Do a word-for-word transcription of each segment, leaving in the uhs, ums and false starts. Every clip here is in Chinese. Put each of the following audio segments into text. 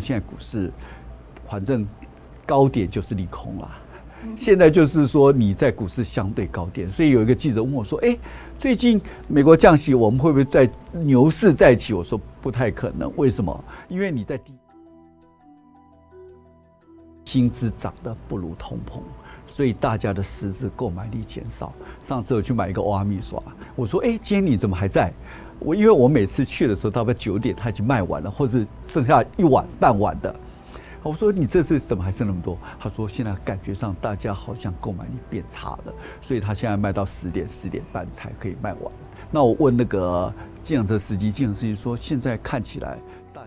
现在股市反正高点就是利空啦。现在就是说你在股市相对高点，所以有一个记者问我说：“哎，最近美国降息，我们会不会在牛市再起？”我说不太可能，为什么？因为你在低薪资涨得不如通膨，所以大家的实质购买力减少。上次我去买一个欧阿米刷，我说：“哎，今天你怎么还在？”我因为我每次去的时候，大概九点它已经卖完了，或是剩下一碗半碗的。我说你这次怎么还剩那么多？他说现在感觉上大家好像购买力变差了，所以他现在卖到十点、十点半才可以卖完。那我问那个计程车司机，计程车司机说现在看起来大，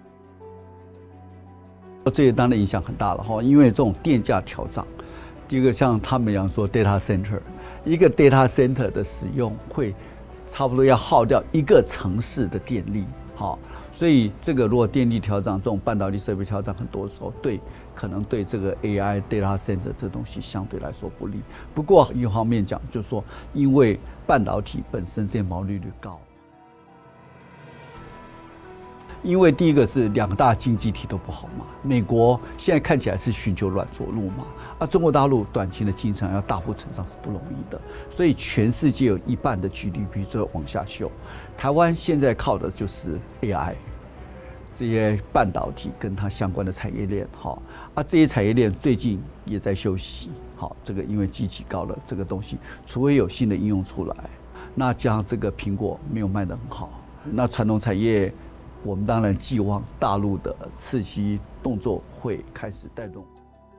这也当然影响很大了哈，因为这种电价调涨，第一个像他们一样说 data center， 一个 data center 的使用会差不多要耗掉一个城市的电力，哈。所以这个如果电力调涨，这种半导体设备调涨很多的时候，对可能对这个 A I data center 这东西相对来说不利。不过一方面讲，就是说因为半导体本身这些毛利率高，因为第一个是两大经济体都不好嘛，美国现在看起来是寻求软着陆嘛，啊，中国大陆短期的经济要大幅成长是不容易的，所以全世界有一半的 G D P 就往下修。台湾现在靠的就是 A I 这些半导体跟它相关的产业链，哈啊，这些产业链最近也在休息，好，这个因为基期高了，这个东西除非有新的应用出来，那加上这个苹果没有卖得很好，那传统产业我们当然寄望大陆的刺激动作会开始带动。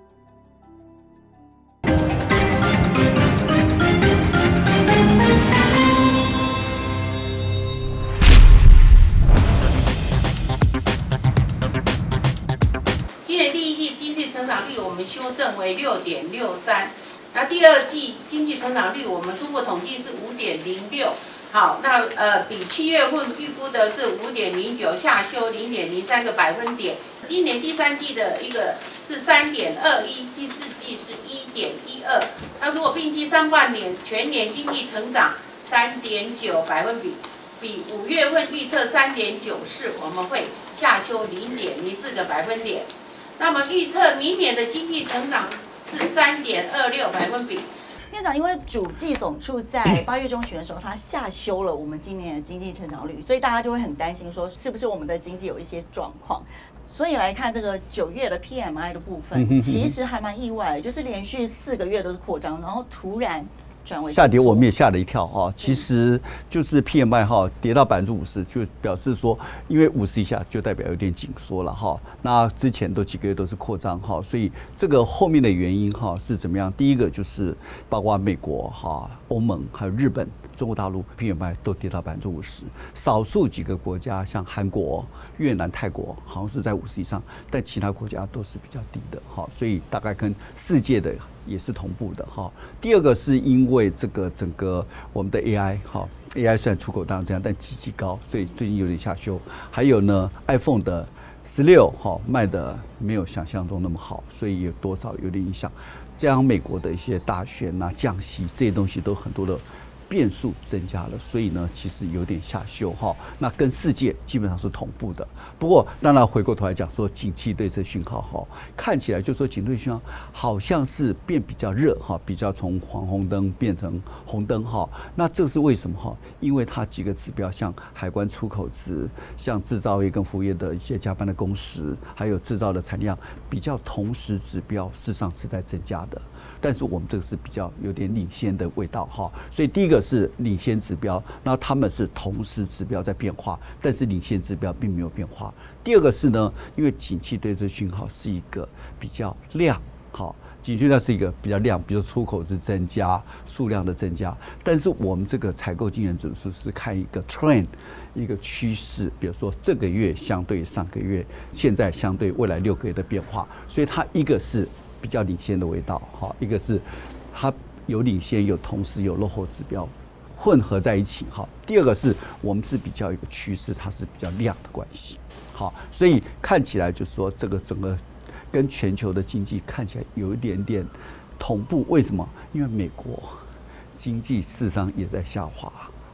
成长率我们修正为六点六三，那第二季经济成长率我们初步统计是五点零六，好，那呃比七月份预估的是五点零九，下修零点零三个百分点。今年第三季的一个是三点二一，第四季是一点一二。那如果并计上半年全年经济成长三点九百分比，比五月份预测三点九四，我们会下修零点零四个百分点。那么预测明年的经济成长是三点二六百分比。 院长，因为主计总处在八月中旬的时候，它下修了我们今年的经济成长率，所以大家就会很担心说，是不是我们的经济有一些状况？所以来看这个九月的 P M I 的部分，其实还蛮意外的，就是连续四个月都是扩张，然后突然下跌，我们也吓了一跳哈。其实就是 P M I 哈跌到百分之五十，就表示说，因为五十以下就代表有点紧缩了哈。那之前都几个月都是扩张哈，所以这个后面的原因哈是怎么样？第一个就是包括美国哈、欧盟还有日本、中国大陆 P M I 都跌到百分之五十，少数几个国家像韩国、越南、泰国好像是在五十以上，但其他国家都是比较低的哈。所以大概跟世界的也是同步的哈。第二个是因为这个整个我们的 A I 哈 ，A I 虽然出口当然这样，但极其高，所以最近有点下修。还有呢 ，iPhone 的十六哈卖的没有想象中那么好，所以有多少有点影响。加上美国的一些大选啊、降息这些东西都很多的变数增加了，所以呢，其实有点下修哈。那跟世界基本上是同步的。不过，当然回过头来讲说，景气对策讯号哈，看起来就说景气讯号好像是变比较热哈，比较从黄红灯变成红灯哈。那这是为什么哈？因为它几个指标，像海关出口值，像制造业跟服务业的一些加班的工时，还有制造的产量，比较同时指标事实上是在增加的。但是我们这个是比较有点领先的味道哈，所以第一个是领先指标，那他们是同时指标在变化，但是领先指标并没有变化。第二个是呢，因为景气对这讯号是一个比较量，好，景气量是一个比较量，比如出口是增加，数量的增加，但是我们这个采购经理指数是看一个 trend， 一个趋势，比如说这个月相对上个月，现在相对未来六个月的变化，所以它一个是比较领先的味道，哈，一个是它有领先，有同时有落后指标混合在一起，哈。第二个是我们是比较一个趋势，它是比较量的关系，好，所以看起来就是说这个整个跟全球的经济看起来有一点点同步。为什么？因为美国经济事实上也在下滑，好，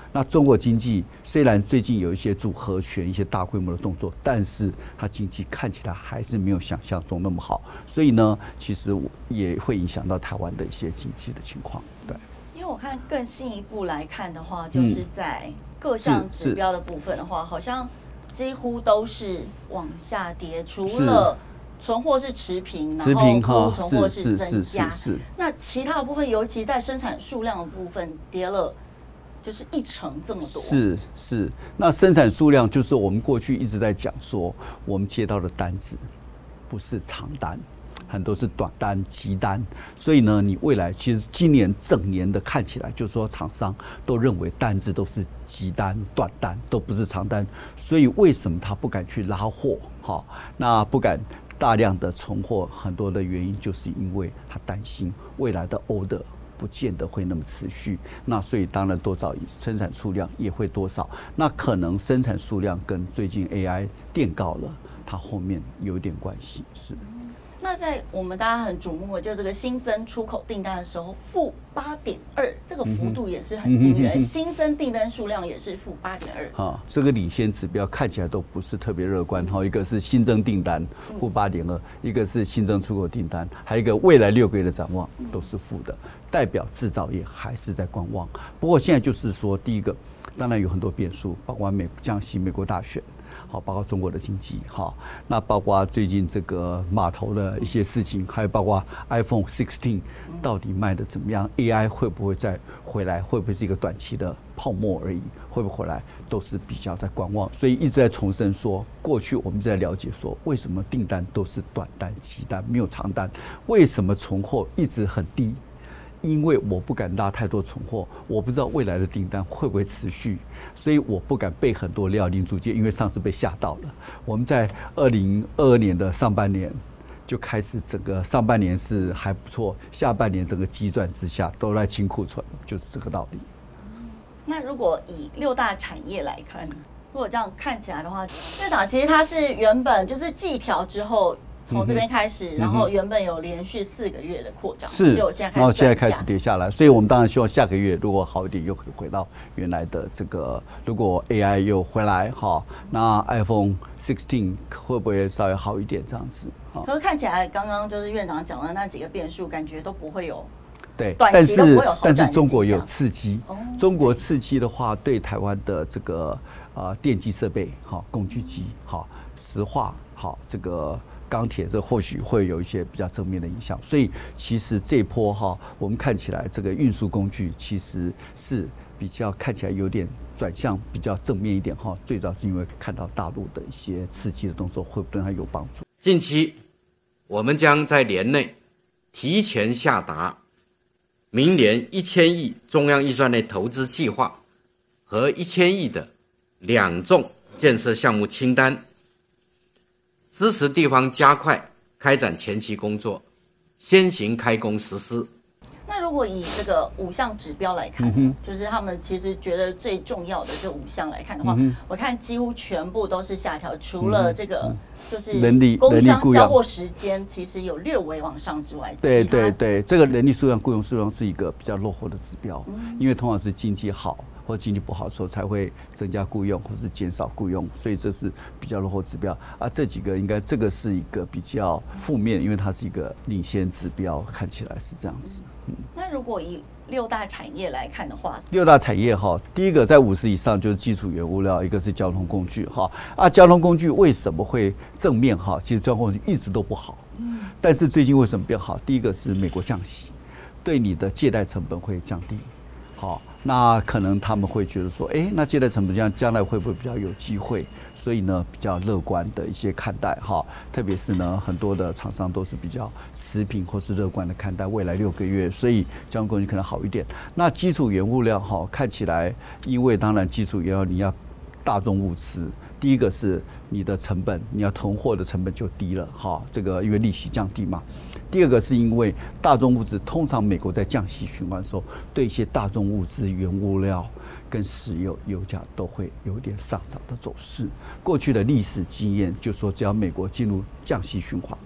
那中国经济虽然最近有一些组合拳、一些大规模的动作，但是它经济看起来还是没有想象中那么好，所以呢，其实也会影响到台湾的一些经济的情况。对， 因为我看更进一步来看的话，就是在各项指标的部分的话，好像几乎都是往下跌，除了存货是持平，然后库存货是增加。那其他的部分，尤其在生产数量的部分，跌了就是一成这么多。 是是，那生产数量就是我们过去一直在讲说，我们接到的单子不是长单，很多是短单、急单，所以呢，你未来其实今年整年的看起来，就是说厂商都认为单子都是急单、短单，都不是长单，所以为什么他不敢去拉货？好，那不敢大量的存货，很多的原因就是因为他担心未来的 order 不见得会那么持续，那所以当然多少生产数量也会多少，那可能生产数量跟最近 A I 垫高了，它后面有一点关系，是。 那在我们大家很瞩目的，就这个新增出口订单的时候，负八点二，这个幅度也是很惊人。嗯、新增订单数量也是负八点二。 哈，这个领先指标看起来都不是特别乐观。哈，一个是新增订单负八点二，一个是新增出口订单，还有一个未来六个月的展望都是负的，代表制造业还是在观望。不过现在就是说，第一个当然有很多变数，包括美降息、美国大选。好，包括中国的经济，好，那包括最近这个码头的一些事情，还有包括 iPhone 十六到底卖的怎么样 ，A I 会不会再回来，会不会是一个短期的泡沫而已，会不会回来，都是比较在观望。所以一直在重申说，过去我们在了解说，为什么订单都是短单、急单，没有长单，为什么存货一直很低？因为我不敢拉太多存货，我不知道未来的订单会不会持续，所以我不敢备很多料零组件，因为上次被吓到了。我们在二零二二年的上半年就开始，整个上半年是还不错，下半年整个急转直下，都在清库存，就是这个道理。 那如果以六大产业来看，如果这样看起来的话，院长其实它是原本就是季调之后。从这边开始，然后原本有连续四个月的扩张， 是， 就现在开始， 然后现在开始跌下来，所以我们当然希望下个月如果好一点，又可以回到原来的这个。如果 A I 又回来哈，那 iPhone 十六会不会稍微好一点这样子？ 可是看起来刚刚就是院长讲的那几个变数，感觉都不会有。 对， 但是但是中国有刺激，哦、中国刺激的话，对台湾的这个呃电机设备、好工具机、好石化、好这个。钢铁这或许会有一些比较正面的影响，所以其实这波哈，我们看起来这个运输工具其实是比较看起来有点转向比较正面一点哈。最早是因为看到大陆的一些刺激的动作会对它有帮助。 近期我们将在年内提前下达明年一千亿中央预算内投资计划和一千亿的两重建设项目清单。支持地方加快开展前期工作，先行开工实施。 那如果以这个五项指标来看，嗯、就是他们其实觉得最重要的这五项来看的话，嗯、我看几乎全部都是下调，除了这个就是人力工商交货时间其实有略微往上之外， 对对对，这个人力数量、雇佣数量是一个比较落后的指标，嗯、因为通常是经济好。或经济不好的时候才会增加雇佣，或是减少雇佣，所以这是比较落后指标。啊，这几个应该这个是一个比较负面，因为它是一个领先指标，看起来是这样子。 嗯，那如果以六大产业来看的话， 六大产业哈，第一个在五十以上就是基础原物料，一个是交通工具哈。啊，交通工具为什么会正面哈？其实交通工具一直都不好，嗯，但是最近为什么变好？第一个是美国降息，对你的借贷成本会降低，好。那可能他们会觉得说，哎、欸，那借贷成本这样将来会不会比较有机会？所以呢，比较乐观的一些看待哈，特别是呢，很多的厂商都是比较持平或是乐观的看待未来六个月，所以交通工具可能好一点。那基础原物料哈，看起来，因为当然基础原料你要大宗物资，第一个是你的成本，你要囤货的成本就低了哈，这个因为利息降低嘛。第二个是因为大宗物资，通常美国在降息循环的时候，对一些大宗物资、原物料跟石油、油价都会有点上涨的走势。过去的历史经验就说，只要美国进入降息循环，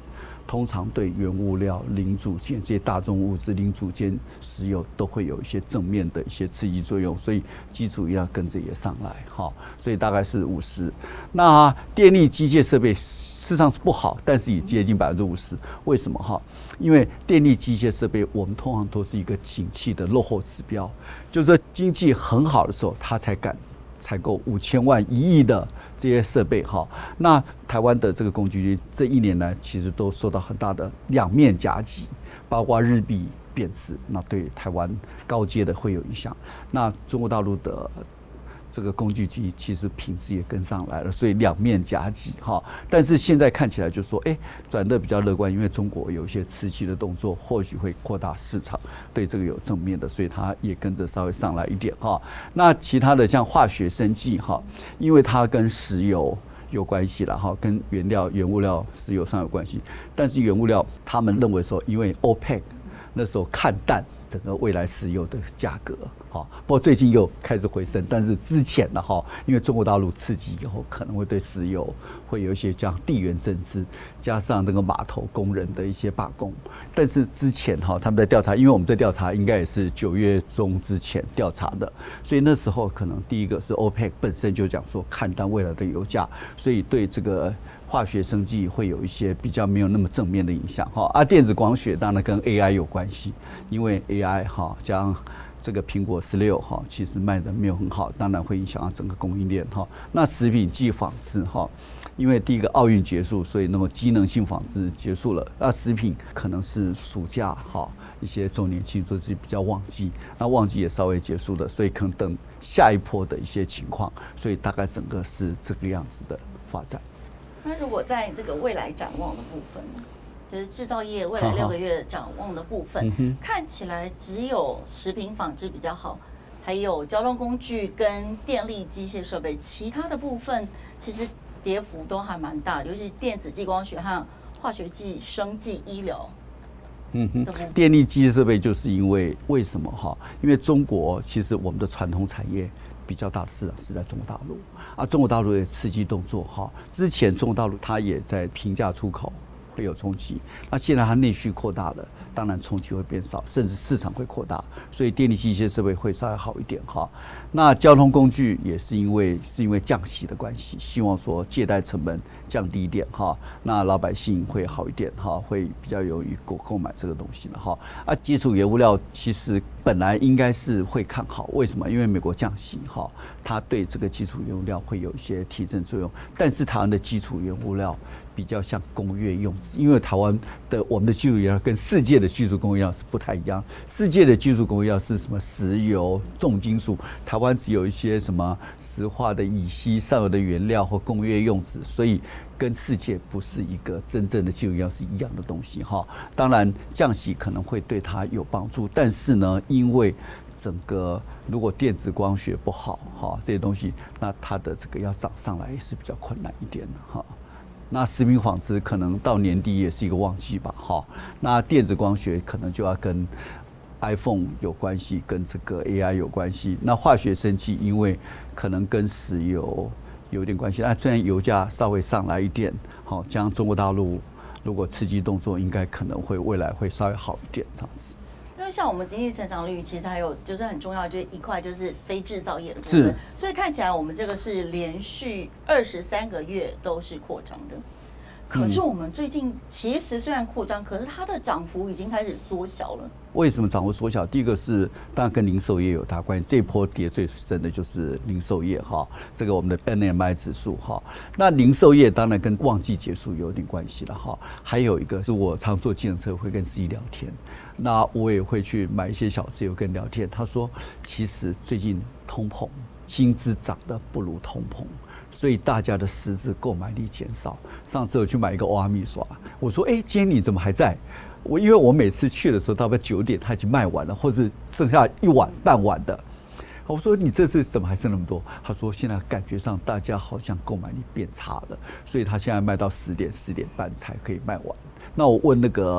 通常对原物料、零组件这些大宗物质、零组件、石油都会有一些正面的一些刺激作用，所以基础医疗跟着也上来，哈，所以大概是五十。那电力机械设备事实上是不好，但是也接近百分之五十。为什么哈？因为电力机械设备我们通常都是一个景气的落后指标，就是说经济很好的时候，它才敢采购五千万、一亿的这些设备哈。那台湾的这个工具这一年来其实都受到很大的两面夹击，包括日币贬值，那对台湾高阶的会有影响。那中国大陆的这个工具机其实品质也跟上来了，所以两面夹击哈。但是现在看起来就说，哎，转得比较乐观，因为中国有一些刺激的动作，或许会扩大市场，对这个有正面的，所以它也跟着稍微上来一点哈。那其他的像化学生技哈，因为它跟石油有关系了哈，跟原料、原物料、石油上有关系。但是原物料他们认为说，因为 OPEC 那时候看淡整个未来石油的价格，哈，不过最近又开始回升，但是之前呢，哈，因为中国大陆刺激以后，可能会对石油会有一些这样地缘政治，加上这个码头工人的一些罢工，但是之前哈他们在调查，因为我们在调查应该也是九月中之前调查的，所以那时候可能第一个是 OPEC 本身就讲说看淡未来的油价，所以对这个化学生技会有一些比较没有那么正面的影响哈。啊，电子光学当然跟 A I 有关系，因为 A I 哈将这个苹果十六哈其实卖的没有很好，当然会影响到整个供应链哈。那食品及纺织哈，因为第一个奥运结束，所以那么机能性纺织结束了，那食品可能是暑假哈一些周年庆都是比较旺季，那旺季也稍微结束了，所以可能等下一波的一些情况，所以大概整个是这个样子的发展。 那如果在这个未来展望的部分呢，就是制造业未来六个月展望的部分， 嗯、 看起来只有食品纺织比较好，还有交通工具跟电力机械设备，其他的部分其实跌幅都还蛮大的，尤其是电子、激光学和化学技、生技、医疗。 嗯哼，电力机械设备就是因为为什么哈？因为中国其实我们的传统产业比较大的市场是在中国大陆啊，中国大陆的刺激动作哈，之前中国大陆它也在平价出口会有冲击，那现在它内需扩大了，当然冲击会变少，甚至市场会扩大，所以电力机械设备会稍微好一点哈。那交通工具也是因为是因为降息的关系，希望说借贷成本降低一点哈，那老百姓会好一点哈，会比较容易购购买这个东西了哈。啊，基础原物料其实本来应该是会看好，为什么？因为美国降息哈，它对这个基础原物料会有一些提振作用，但是台湾的基础原物料比较像工业用纸，因为台湾的我们的基础原料跟世界的基础工业料是不太一样。世界的基础工业料是什么？石油、重金属，台湾只有一些什么石化的乙烯上游的原料或工业用纸，所以跟世界不是一个真正的基础原料是一样的东西哈。当然降息可能会对它有帮助，但是呢，因为整个如果电子光学不好哈，这些东西，那它的这个要涨上来也是比较困难一点的哈。那食品纺织可能到年底也是一个旺季吧，哈。那电子光学可能就要跟 iPhone 有关系，跟这个 A I 有关系。那化学生技因为可能跟石油有点关系，那虽然油价稍微上来一点，好，加上中国大陆如果刺激动作，应该可能会未来会稍微好一点这样子。 因为像我们经济成长率，其实还有就是很重要，就是一块就是非制造业的部分，所以看起来我们这个是连续二十三个月都是扩张的。可是我们最近其实虽然扩张，可是它的涨幅已经开始缩小了。 为什么涨幅缩小？第一个是当然跟零售业有大关系，这一波跌最深的就是零售业哈，这个我们的 N M I 指数哈。那零售业当然跟旺季结束有点关系了哈。还有一个是我常坐计程车会跟司机聊天，那我也会去买一些小吃有跟聊天，他说其实最近通膨，薪资涨得不如通膨。所以大家的实质购买力减少。上次我去买一个欧阿米刷，我说：“哎，今天你怎么还在？”我因为我每次去的时候，大概九点它已经卖完了，或是剩下一碗半碗的。我说：“你这次怎么还剩那么多？”他说：“现在感觉上大家好像购买力变差了，所以他现在卖到十点、十点半才可以卖完。”那我问那个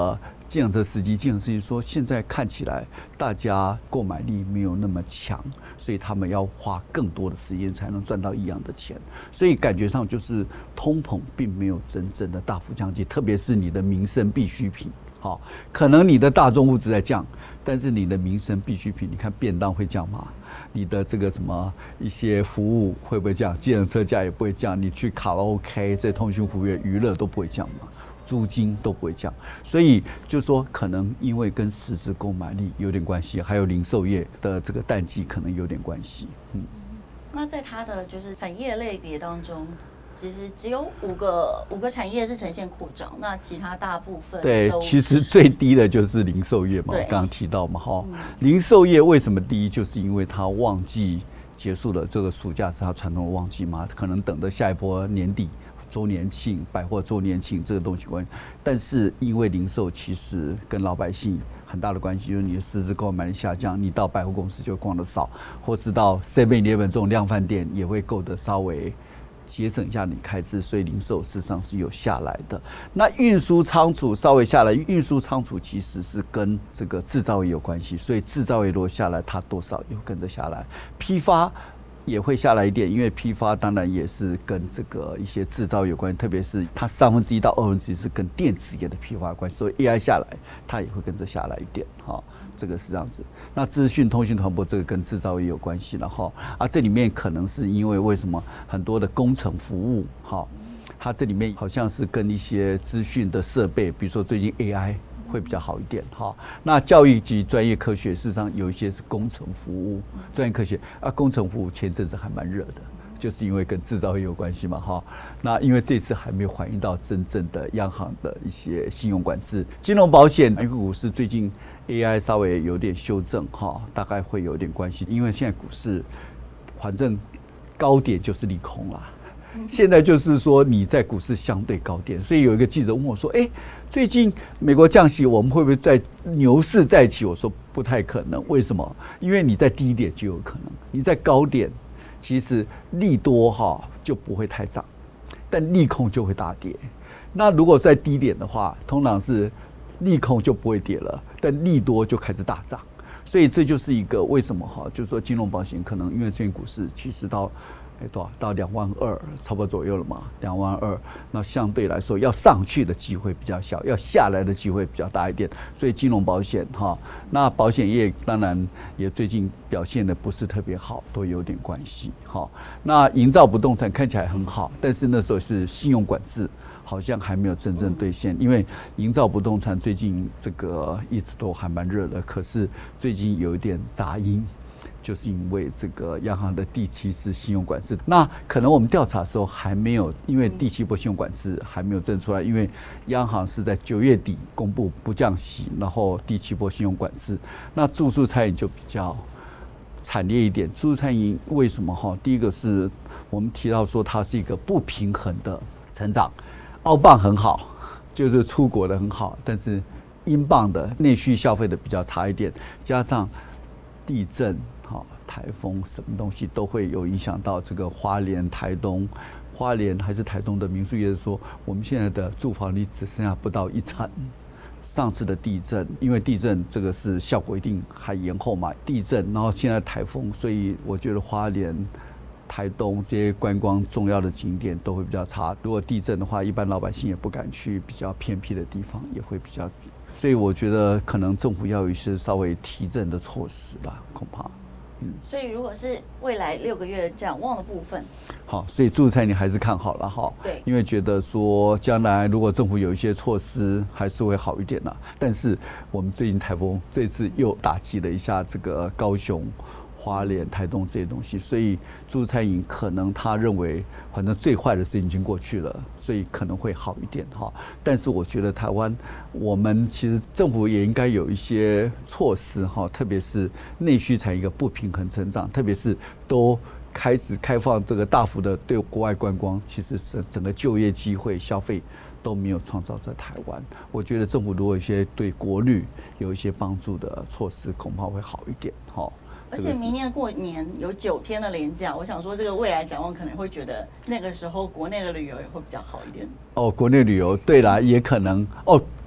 计程车司机，计程司机说，现在看起来大家购买力没有那么强，所以他们要花更多的时间才能赚到一样的钱，所以感觉上就是通膨并没有真正的大幅降低，特别是你的民生必需品，好，可能你的大众物质在降，但是你的民生必需品，你看便当会降吗？你的这个什么一些服务会不会降？计程车价也不会降，你去卡拉 OK 这通讯服务业娱乐都不会降嘛。租金都不会降，所以就说可能因为跟实质购买力有点关系，还有零售业的这个淡季可能有点关系。嗯， 那在它的就是产业类别当中，其实只有五个五个产业是呈现扩张，那其他大部分对，其实最低的就是零售业嘛，我刚刚提到嘛，哈、嗯，零售业为什么低？就是因为它旺季结束了，这个暑假是它传统的旺季嘛，可能等着下一波年底。周年庆、百货周年庆这个东西关系，但是因为零售其实跟老百姓很大的关系，就是你的实质购买力下降，你到百货公司就逛得少，或是到 seven eleven 这种量贩店也会购得稍微节省一下你开支，所以零售事实上是有下来的。那运输仓储稍微下来，运输仓储其实是跟这个制造业有关系，所以制造业如果下来，它多少也会跟着下来。批发也会下来一点，因为批发当然也是跟这个一些制造有关，特别是它三分之一到二分之一是跟电子业的批发有关，所以 A I 下来，它也会跟着下来一点，哈，这个是这样子。那资讯通讯传播这个跟制造业有关系了，哈，啊，这里面可能是因为为什么很多的工程服务，哈，它这里面好像是跟一些资讯的设备，比如说最近 A I。会比较好一点哈。那教育及专业科学，事实上有一些是工程服务，专业科学啊，工程服务前阵子还蛮热的，就是因为跟制造业有关系嘛哈。那因为这次还没有反映到真正的央行的一些信用管制，金融保险、因为股市最近 A I 稍微有点修正哈，大概会有点关系，因为现在股市反正高点就是利空啦。现在就是说你在股市相对高点，所以有一个记者问我说：“哎、欸，最近美国降息，我们会不会在牛市再起？”我说不太可能，为什么？因为你在低点就有可能，你在高点，其实利多哈就不会太涨，但利空就会大跌。那如果在低点的话，通常是利空就不会跌了，但利多就开始大涨。所以这就是一个为什么哈，就是说金融保险可能因为最近股市其实到。哎，多少到两万二，差不多左右了嘛，两万二，那相对来说要上去的机会比较小，要下来的机会比较大一点，所以金融保险哈，那保险业当然也最近表现的不是特别好，都有点关系哈。那营造不动产看起来很好，但是那时候是信用管制，好像还没有真正兑现，因为营造不动产最近这个一直都还蛮热的，可是最近有一点杂音。就是因为这个央行的第七次信用管制，那可能我们调查的时候还没有，因为第七波信用管制还没有证出来，因为央行是在九月底公布不降息，然后第七波信用管制，那住宿餐饮就比较惨烈一点。住宿餐饮为什么哈？第一个是我们提到说它是一个不平衡的成长，澳镑很好，就是出国的很好，但是英镑的内需消费的比较差一点，加上地震。好，台风什么东西都会有影响到这个花莲、台东、花莲还是台东的民宿业说，我们现在的住房率只剩下不到一成。上次的地震，因为地震这个是效果一定还延后嘛，地震，然后现在台风，所以我觉得花莲、台东这些观光重要的景点都会比较差。如果地震的话，一般老百姓也不敢去比较偏僻的地方，也会比较。所以我觉得可能政府要有一些稍微提振的措施吧，恐怕。 所以如果是未来六个月展望的部分， 好，所以住宅你还是看好了哈， 对， 因为觉得说将来如果政府有一些措施，还是会好一点啦。但是我们最近台风这次又打击了一下这个高雄、花莲、台东这些东西，所以住餐饮可能他认为反正最坏的事情已经过去了，所以可能会好一点哈。但是我觉得台湾我们其实政府也应该有一些措施哈，特别是内需产业一个不平衡成长，特别是都开始开放这个大幅的对国外观光，其实是整个就业机会、消费都没有创造在台湾。我觉得政府如果有一些对国旅有一些帮助的措施，恐怕会好一点哈。 而且明年过年有九天的连假，我想说这个未来展望可能会觉得那个时候国内的旅游也会比较好一点。 哦，国内旅游对啦，也可能哦。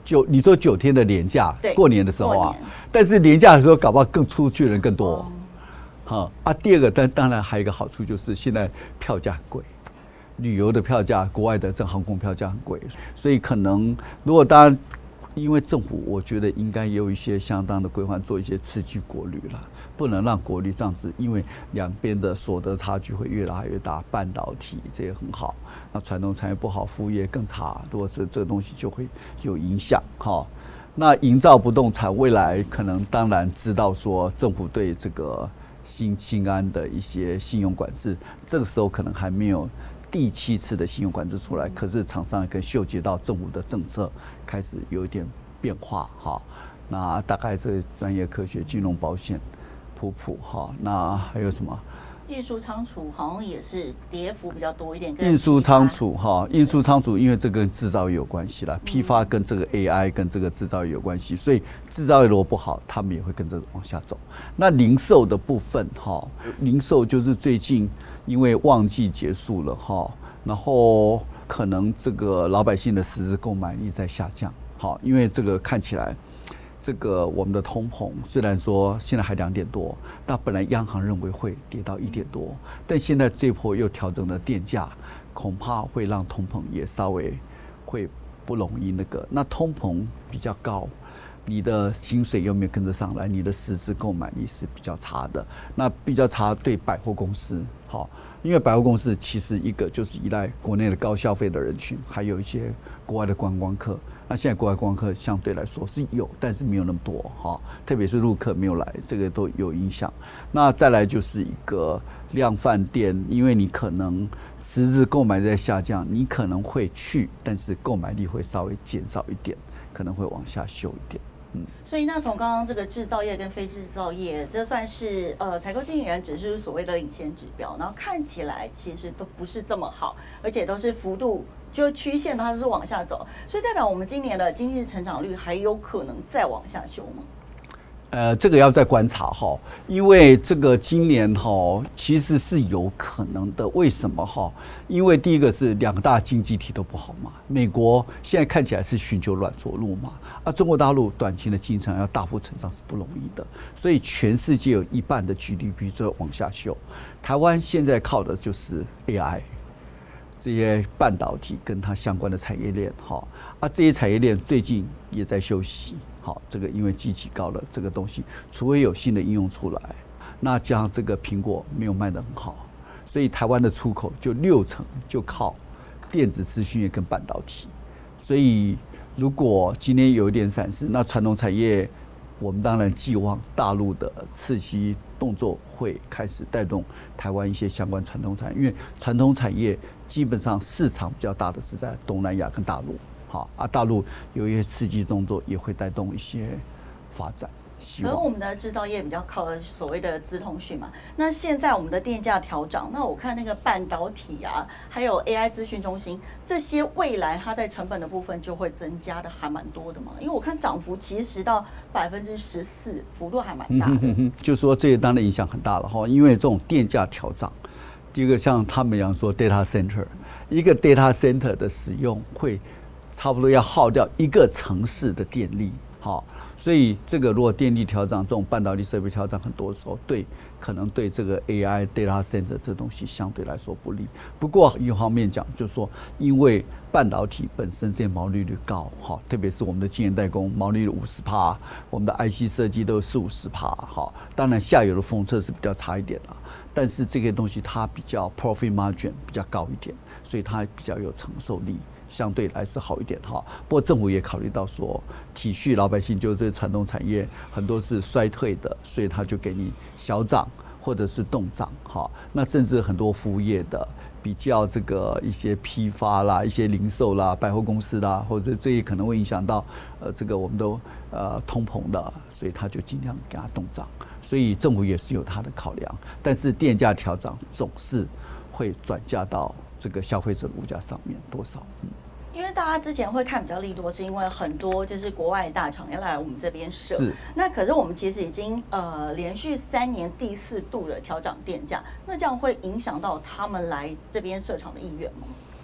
九，你说九天的连假，过年的时候啊，但是连假的时候搞不好更出去的人更多。好、哦、啊，第二个，但当然还有一个好处就是现在票价很贵，旅游的票价，国外的这航空票价很贵，所以可能如果当然，因为政府我觉得应该也有一些相当的规划，做一些刺激国旅啦，不能让国旅这样子，因为两边的所得差距会越来越大，半导体这也很好，那传统产业不好，服务业更差，如果是这个东西就会有影响哈。那营造不动产未来可能当然知道说政府对这个新青安的一些信用管制，这个时候可能还没有第七次的信用管制出来，可是厂商也可以嗅觉到政府的政策开始有一点变化哈。那大概这专业科学、金融、保险、普普哈，那还有什么？ 运输仓储好像也是跌幅比较多一点。 运输仓储哈，运输仓储因为这跟制造业有关系啦，批发跟这个 A I 跟这个制造业有关系，所以制造业如果不好，他们也会跟着往下走。那零售的部分哈，零售就是最近因为旺季结束了哈，然后可能这个老百姓的实质购买力在下降，好，因为这个看起来。这个我们的通膨虽然说现在还两点多，那本来央行认为会跌到一点多，但现在这波又调整了电价，恐怕会让通膨也稍微会不容易那个。那通膨比较高，你的薪水又没有跟着上来，你的实质购买力是比较差的。那比较差对百货公司好，因为百货公司其实一个就是依赖国内的高消费的人群，还有一些国外的观光客。那现在国外观光客相对来说是有，但是没有那么多哈，特别是陆客没有来，这个都有影响。那再来就是一个量贩店，因为你可能实质购买在下降，你可能会去，但是购买力会稍微减少一点，可能会往下修一点。嗯， 所以那从刚刚这个制造业跟非制造业，这算是呃采购经理人只是所谓的领先指标，然后看起来其实都不是这么好，而且都是幅度就曲线它是往下走，所以代表我们今年的经济成长率还有可能再往下修吗？ 呃，这个要再观察哈，因为这个今年哈其实是有可能的。为什么哈？因为第一个是两大经济体都不好嘛，美国现在看起来是寻求软着陆嘛，啊，中国大陆短期的经济要大幅成长是不容易的，所以全世界有一半的 G D P 就往下修。台湾现在靠的就是 A I。这些半导体跟它相关的产业链，哈啊，这些产业链最近也在休息，好，这个因为基期高了，这个东西除非有新的应用出来，那加上这个苹果没有卖得很好，所以台湾的出口就六成就靠电子资讯业跟半导体，所以如果今天有一点闪失，那传统产业我们当然寄望大陆的刺激动作会开始带动台湾一些相关传统产业，因为传统产业基本上市场比较大的是在东南亚跟大陆，好啊，大陆有一些刺激动作也会带动一些发展。 而我们的制造业比较靠的所谓的资通讯嘛，那现在我们的电价调涨，那我看那个半导体啊，还有 A I 资讯中心这些，未来它在成本的部分就会增加的还蛮多的嘛，因为我看涨幅其实到百分之十四，幅度还蛮大的。 嗯、就说这些当然影响很大了哈，因为这种电价调涨，第一个像他们讲说 data center， 一个 data center 的使用会差不多要耗掉一个城市的电力，好。所以这个如果电力调涨，这种半导体设备调涨很多的时候，对可能对这个 A I data center 这东西相对来说不利。不过一方面讲，就是说因为半导体本身这些毛利率高，哈，特别是我们的晶圆代工毛利率五十趴，我们的 I C 设计都四五十趴，哈。当然下游的封测是比较差一点啦，但是这些东西它比较 profit margin 比较高一点，所以它比较有承受力。相对来是好一点哈，不过政府也考虑到说，体恤老百姓，就是这传统产业很多是衰退的，所以他就给你小涨或者是动涨哈。那甚至很多服务业的比较这个一些批发啦、一些零售啦、百货公司啦，或者这些可能会影响到呃这个我们都呃通膨的，所以他就尽量给它动涨。所以政府也是有它的考量，但是电价调涨总是会转嫁到这个消费者的物价上面多少？嗯， 因为大家之前会看比较利多，是因为很多就是国外大厂要来我们这边设。是。那可是我们其实已经呃连续三年第四度的调涨电价，那这样会影响到他们来这边设厂的意愿吗？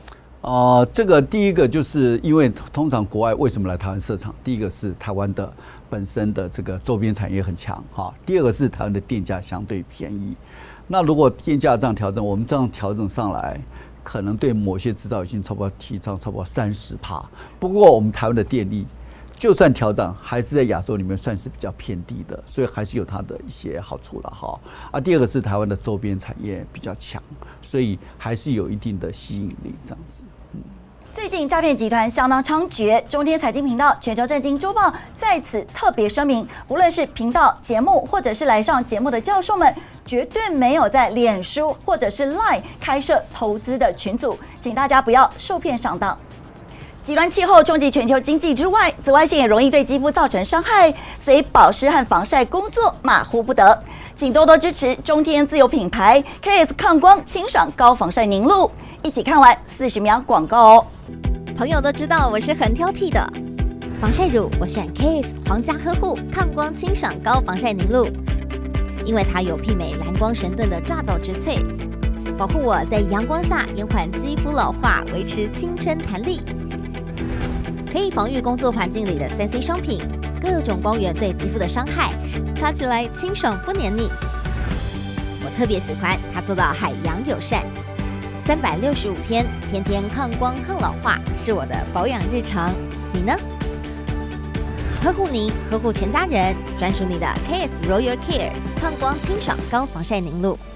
呃，这个第一个就是因为通常国外为什么来台湾设厂？第一个是台湾的本身的这个周边产业很强哈，第二个是台湾的电价相对便宜。那如果电价这样调整，我们这样调整上来，可能对某些制造已经差不多提倡差不多三十趴。不过我们台湾的电力，就算调整，还是在亚洲里面算是比较偏低的，所以还是有它的一些好处了哈。啊，第二个是台湾的周边产业比较强，所以还是有一定的吸引力这样子。嗯。 最近诈骗集团相当猖獗，中天财经频道、全球震惊周报在此特别声明，无论是频道、节目，或者是来上节目的教授们，绝对没有在脸书或者是 LINE 开设投资的群组，请大家不要受骗上当。极端气候冲击全球经济之外，紫外线也容易对肌肤造成伤害，所以保湿和防晒工作马虎不得。请多多支持中天自有品牌 K S 抗光清爽高防晒凝露。一起看完四十秒广告哦。 朋友都知道我是很挑剔的，防晒乳我选 K S 皇家呵护抗光清爽高防晒凝露，因为它有媲美蓝光神盾的抓藻植萃，保护我在阳光下延缓肌肤老化，维持青春弹力，可以防御工作环境里的三 C 商品各种光源对肌肤的伤害，擦起来清爽不黏腻。我特别喜欢它做到海洋友善。三百六十五天，天天抗光抗老化，是我的保养日常。你呢？呵护您，呵护全家人，专属你的 K S Royal Care 抗光清爽高防晒凝露。